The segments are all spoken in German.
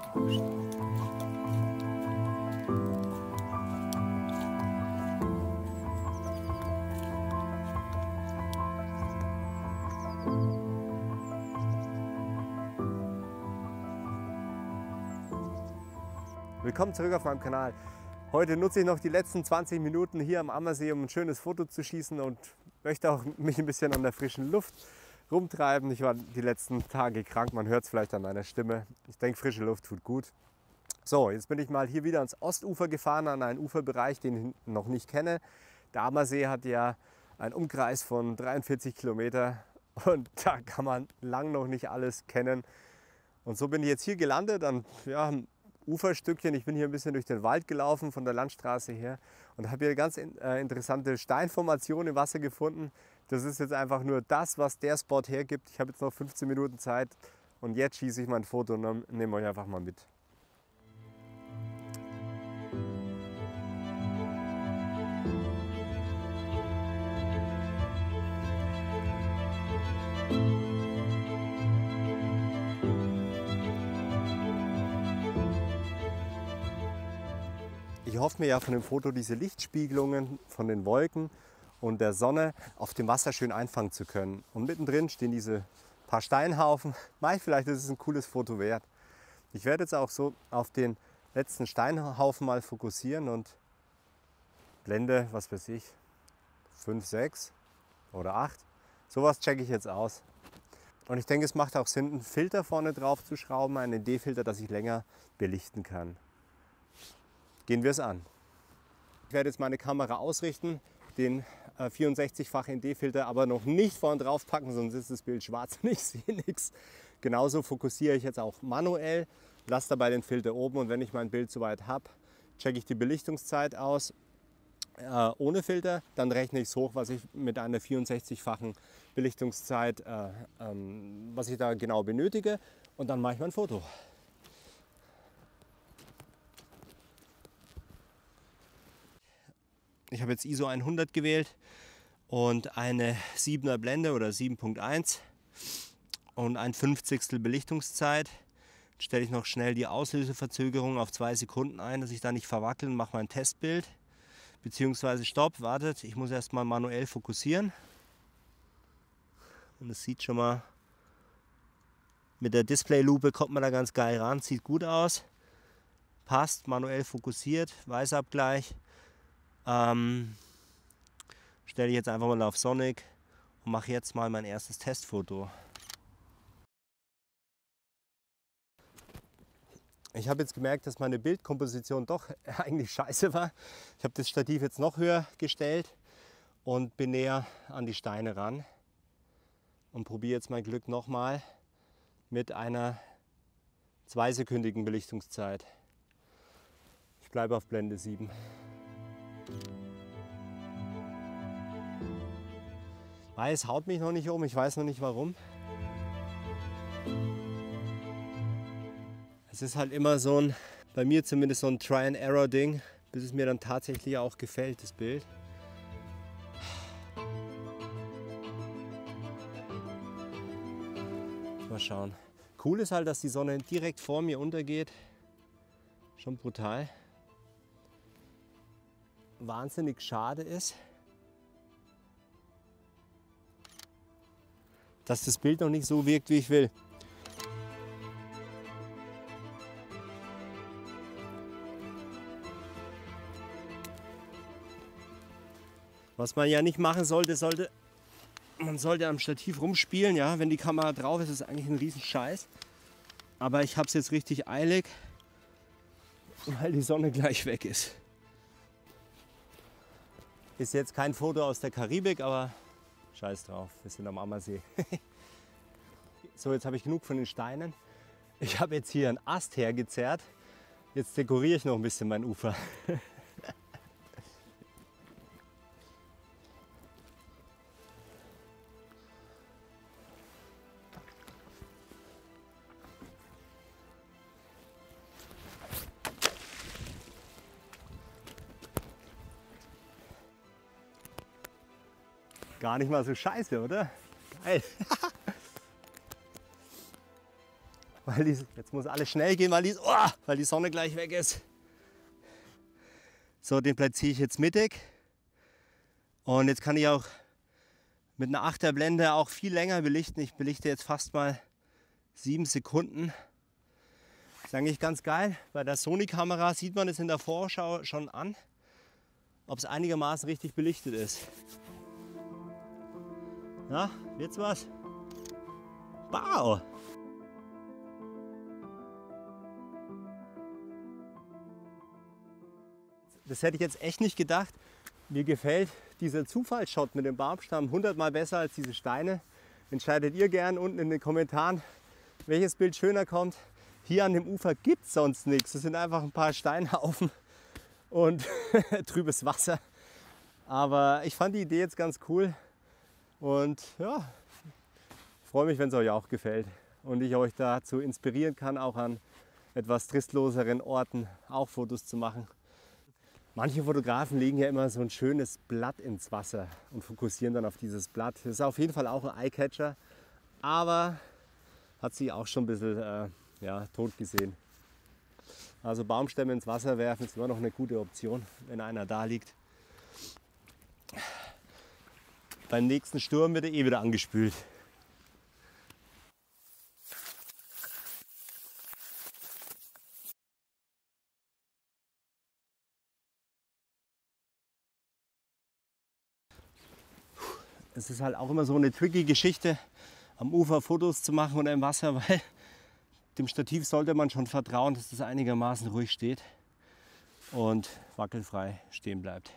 Willkommen zurück auf meinem Kanal. Heute nutze ich noch die letzten 20 Minuten hier am Ammersee, um ein schönes Foto zu schießen und möchte auch mich ein bisschen an der frischen Luft rumtreiben. Ich war die letzten Tage krank, man hört es vielleicht an meiner Stimme. Ich denke, frische Luft tut gut. So, jetzt bin ich mal hier wieder ans Ostufer gefahren, an einen Uferbereich, den ich noch nicht kenne. Der Ammersee hat ja einen Umkreis von 43 Kilometer und da kann man lang noch nicht alles kennen. Und so bin ich jetzt hier gelandet an Uferstückchen. Ich bin hier ein bisschen durch den Wald gelaufen von der Landstraße her und habe hier ganz interessante Steinformationen im Wasser gefunden. Das ist jetzt einfach nur das, was der Spot hergibt. Ich habe jetzt noch 15 Minuten Zeit und jetzt schieße ich mein Foto und nehme euch einfach mal mit. Ich hoffe mir ja von dem Foto diese Lichtspiegelungen von den Wolken und der Sonne auf dem Wasser schön einfangen zu können. Und mittendrin stehen diese paar Steinhaufen. Vielleicht ist es ein cooles Foto wert. Ich werde jetzt auch so auf den letzten Steinhaufen mal fokussieren und blende, was weiß ich, 5, 6 oder 8. Sowas checke ich jetzt aus. Und ich denke, es macht auch Sinn, einen Filter vorne drauf zu schrauben, einen ND-Filter, dass ich länger belichten kann. Gehen wir es an. Ich werde jetzt meine Kamera ausrichten, den 64-fach ND-Filter aber noch nicht vorne drauf packen, sonst ist das Bild schwarz und ich sehe nichts. Genauso fokussiere ich jetzt auch manuell, lasse dabei den Filter oben und wenn ich mein Bild soweit habe, checke ich die Belichtungszeit aus ohne Filter, dann rechne ich es hoch, was ich mit einer 64-fachen Belichtungszeit, was ich da genau benötige und dann mache ich mein Foto. Ich habe jetzt ISO 100 gewählt und eine 7er Blende oder 7.1 und ein 50stel Belichtungszeit. Jetzt stelle ich noch schnell die Auslöseverzögerung auf 2 Sekunden ein, dass ich da nicht verwackel und mache mein Testbild. Beziehungsweise stopp, wartet, ich muss erstmal manuell fokussieren. Und es sieht schon mal, mit der Displaylupe kommt man da ganz geil ran, sieht gut aus. Passt, manuell fokussiert, Weißabgleich. Stelle ich jetzt einfach mal auf Sonic und mache jetzt mal mein erstes Testfoto. Ich habe jetzt gemerkt, dass meine Bildkomposition doch eigentlich scheiße war. Ich habe das Stativ jetzt noch höher gestellt und bin näher an die Steine ran und probiere jetzt mein Glück nochmal mit einer 2-sekündigen Belichtungszeit. Ich bleibe auf Blende 7. Es haut mich noch nicht um, ich weiß noch nicht warum. Es ist halt immer so ein, bei mir zumindest so ein Try-and-Error-Ding, bis es mir dann tatsächlich auch gefällt, das Bild. Mal schauen. Cool ist halt, dass die Sonne direkt vor mir untergeht. Schon brutal. Wahnsinnig schade ist, dass das Bild noch nicht so wirkt, wie ich will. Was man ja nicht machen sollte, man sollte am Stativ rumspielen, ja, wenn die Kamera drauf ist, ist es eigentlich ein Riesenscheiß. Aber ich habe es jetzt richtig eilig, weil die Sonne gleich weg ist. Ist jetzt kein Foto aus der Karibik, aber scheiß drauf, wir sind am Ammersee. So, jetzt habe ich genug von den Steinen. Ich habe jetzt hier einen Ast hergezerrt. Jetzt dekoriere ich noch ein bisschen mein Ufer. Gar nicht mal so scheiße, oder? Geil. Jetzt muss alles schnell gehen, weil die Sonne gleich weg ist. So, den platziere ich jetzt mittig. Und jetzt kann ich auch mit einer 8er Blende auch viel länger belichten. Ich belichte jetzt fast mal 7 Sekunden. Das ist eigentlich ganz geil. Bei der Sony-Kamera sieht man es in der Vorschau schon an, ob es einigermaßen richtig belichtet ist. Ja, wird's was? Wow! Das hätte ich jetzt echt nicht gedacht. Mir gefällt dieser Zufallsshot mit dem Baumstamm 100-mal besser als diese Steine. Entscheidet ihr gern unten in den Kommentaren, welches Bild schöner kommt. Hier an dem Ufer gibt es sonst nichts. Es sind einfach ein paar Steinhaufen und trübes Wasser. Aber ich fand die Idee jetzt ganz cool. Und ja, ich freue mich, wenn es euch auch gefällt. Und ich euch dazu inspirieren kann, auch an etwas tristloseren Orten auch Fotos zu machen. Manche Fotografen legen ja immer so ein schönes Blatt ins Wasser und fokussieren dann auf dieses Blatt. Das ist auf jeden Fall auch ein Eyecatcher, aber hat sich auch schon ein bisschen tot gesehen. Also Baumstämme ins Wasser werfen ist immer noch eine gute Option, wenn einer da liegt. Beim nächsten Sturm wird er eh wieder angespült. Es ist halt auch immer so eine tricky Geschichte, am Ufer Fotos zu machen oder im Wasser, weil dem Stativ sollte man schon vertrauen, dass das einigermaßen ruhig steht und wackelfrei stehen bleibt.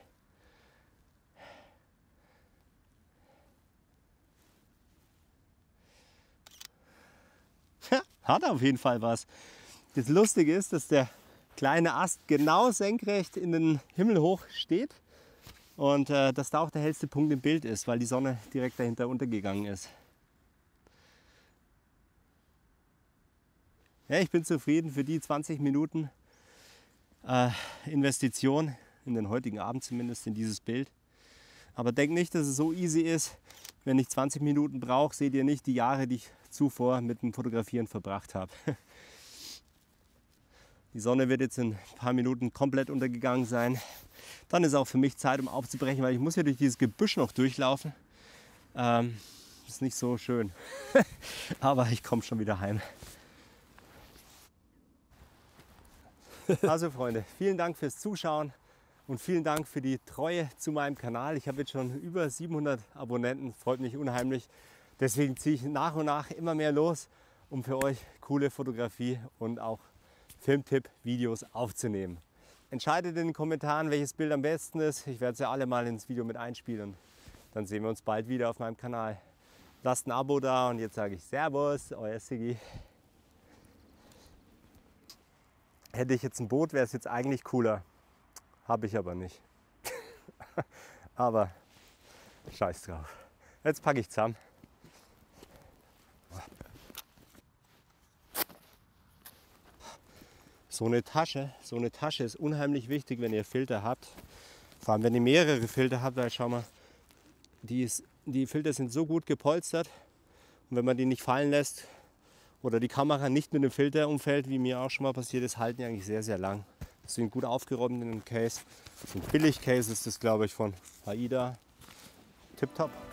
Hat auf jeden Fall was. Das Lustige ist, dass der kleine Ast genau senkrecht in den Himmel hoch steht. Und dass da auch der hellste Punkt im Bild ist, weil die Sonne direkt dahinter untergegangen ist. Ja, ich bin zufrieden für die 20 Minuten Investition, in den heutigen Abend zumindest, in dieses Bild. Aber denkt nicht, dass es so easy ist. Wenn ich 20 Minuten brauche, seht ihr nicht die Jahre, die ich zuvor mit dem Fotografieren verbracht habe. Die Sonne wird jetzt in ein paar Minuten komplett untergegangen sein. Dann ist auch für mich Zeit, um aufzubrechen, weil ich muss ja durch dieses Gebüsch noch durchlaufen. Ist nicht so schön. Aber ich komme schon wieder heim. Also Freunde, vielen Dank fürs Zuschauen und vielen Dank für die Treue zu meinem Kanal. Ich habe jetzt schon über 700 Abonnenten, freut mich unheimlich. Deswegen ziehe ich nach und nach immer mehr los, um für euch coole Fotografie und auch Filmtipp-Videos aufzunehmen. Entscheidet in den Kommentaren, welches Bild am besten ist. Ich werde sie alle mal ins Video mit einspielen und dann sehen wir uns bald wieder auf meinem Kanal. Lasst ein Abo da und jetzt sage ich Servus, euer Siggi. Hätte ich jetzt ein Boot, wäre es jetzt eigentlich cooler. Habe ich aber nicht. Aber scheiß drauf. Jetzt packe ich zusammen. So eine Tasche ist unheimlich wichtig, wenn ihr Filter habt. Vor allem, wenn ihr mehrere Filter habt, weil schau mal, die Filter sind so gut gepolstert und wenn man die nicht fallen lässt oder die Kamera nicht mit dem Filter umfällt, wie mir auch schon mal passiert ist, halten die eigentlich sehr, sehr lang. Die sind gut aufgeräumt in dem Case. So ein Billig-Case ist das, glaube ich, von AIDA. Tipptopp.